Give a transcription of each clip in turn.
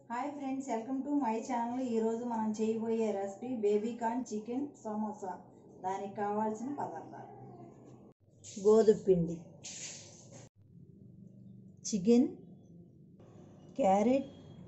Hi friends, welcome to my channel. ఈరోజు మనం చేయబోయే recipe baby corn chicken samosa. దానికి కావాల్సిన పదార్థాలు: గోధుమ పిండి, చికెన్, క్యారెట్,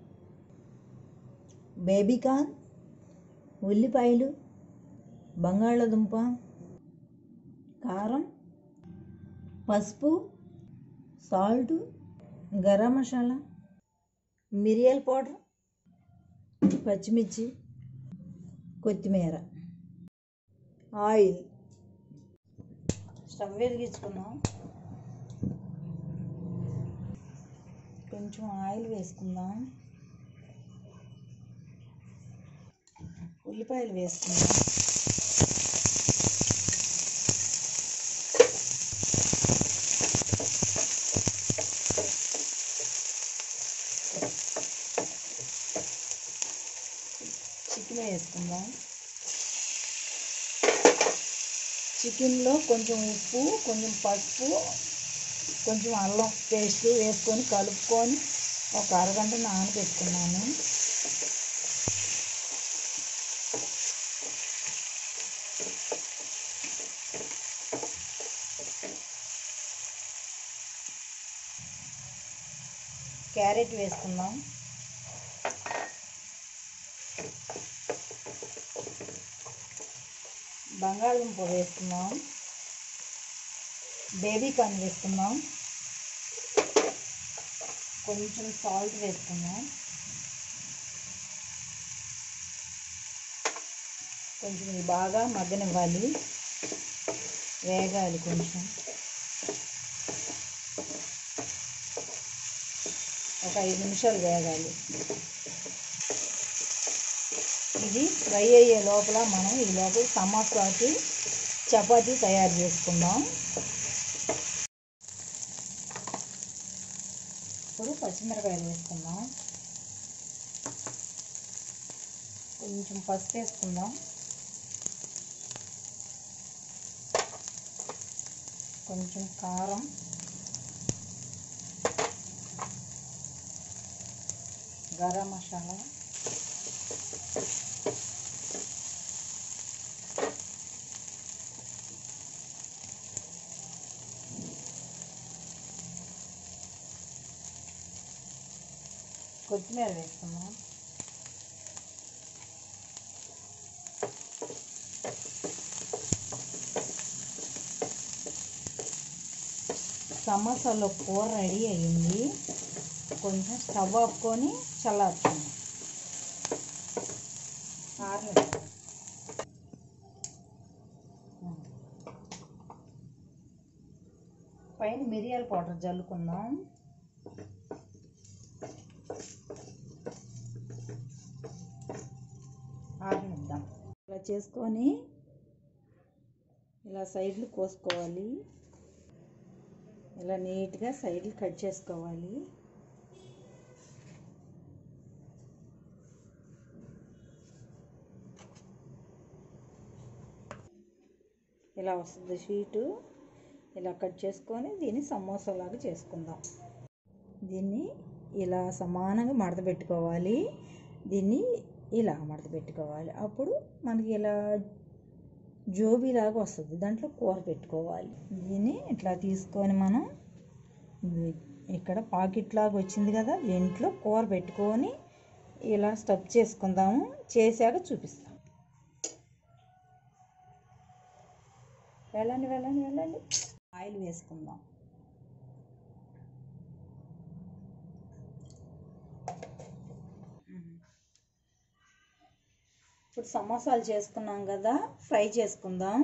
బేబీ కార్న్, ఉల్లిపాయలు, బంగాళదుంప, కారం, పసుపు, సాల్ట్, గరం మసాలా, మిరియాల పౌడర్, పచ్చిమిర్చి, కొత్తిమీర, ఆయిల్. స్టవ్ వెలిగించుకున్నాం. కొంచెం ఆయిల్ వేసుకుందాం. ఉల్లిపాయలు వేసుకుందాం. చికెన్ వేసుకుందాం. చికెన్లో కొంచెం ఉప్పు, కొంచెం పసుపు, కొంచెం అల్లం పేస్ట్ వేసుకొని కలుపుకొని ఒక అరగంట నానబెట్టుకున్నాను. క్యారెట్ వేసుకుందాం. బంగాళదుంప వేసుకుందాం. బేబీ కార్న్ వేసుకుందాం. కొంచెం సాల్ట్ వేసుకుందాం. కొంచెం ఇది బాగా మగ్గనివ్వాలి, వేగాలి. కొంచెం ఒక 5 నిమిషాలు వేగాలి. ఇది ఫ్రై అయ్యే లోపల మనం ఈ లోపల సమోసాకి చపాతీ తయారు చేసుకుందాం. ఇప్పుడు పచ్చిమిరకాయలు వేసుకుందాం. కొంచెం పసుపు వేసుకుందాం. కొంచెం కారం, గరం మసాలా, కొత్తిమీర వేసుకుందాం. సమోసాలో కూర రెడీ అయ్యింది. కొంచెం స్టవ్ ఆపుకొని చల్లార్చుకుందాం. పైన మిరియాల పౌడర్ జల్లుకుందాం. ఆరనిద్దాం. ఇలా చేసుకొని ఇలా సైడ్లు కోసుకోవాలి. ఇలా నీట్గా సైడ్లు కట్ చేసుకోవాలి. ఇలా వస్తుంది షీటు. ఇలా కట్ చేసుకొని దీన్ని సమోసాలాగా చేసుకుందాం. దీన్ని ఇలా సమానంగా మడత పెట్టుకోవాలి. దీన్ని ఇలా మడత పెట్టుకోవాలి. అప్పుడు మనకి ఇలా జోబీలాగా వస్తుంది. దాంట్లో కూర పెట్టుకోవాలి. దీన్ని ఇట్లా తీసుకొని మనం ఇక్కడ పాకెట్ లాగా వచ్చింది కదా, దీంట్లో కూర పెట్టుకొని ఇలా స్టఫ్ చేసుకుందాము. చేశాక చూపిస్తాం. వెళ్ళండి వెళ్ళండి వెళ్ళండి. ఆయిల్ వేసుకుందాం. ఇప్పుడు సమోసాలు చేసుకున్నాం కదా, ఫ్రై చేసుకుందాం.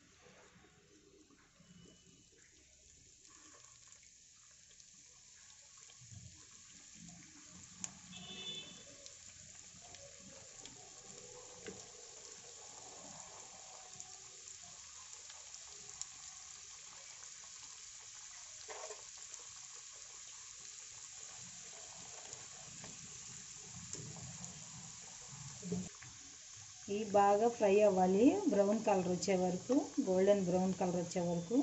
ఇవి బాగా ఫ్రై అవ్వాలి. బ్రౌన్ కలర్ వచ్చే వరకు, గోల్డెన్ బ్రౌన్ కలర్ వచ్చే వరకు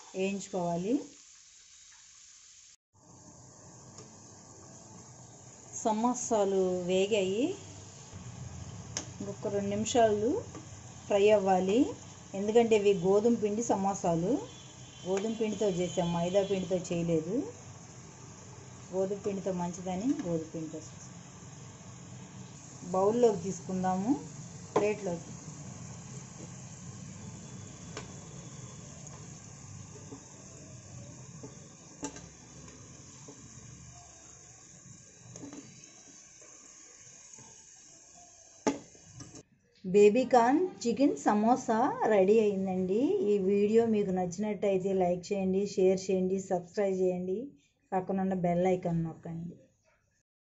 వేయించుకోవాలి. సమోసాలు వేగాయి. ఇంకొక 2 నిమిషాలు ఫ్రై అవ్వాలి. ఎందుకంటే ఇవి గోధుమ పిండి సమోసాలు. గోధుమ పిండితో చేసాం, మైదా పిండితో చేయలేదు. గోధుమ పిండితో మంచిదని గోధుమ పిండితో చేసాం. బౌల్లోకి తీసుకుందాము, ప్లేట్లోకి. బేబీకార్న్ చికెన్ సమోసా రెడీ అయిందండి. ఈ వీడియో మీకు నచ్చినట్టయితే లైక్ చేయండి, షేర్ చేయండి, సబ్స్క్రైబ్ చేయండి, పక్కనున్న బెల్ ఐకాన్ నొక్కండి.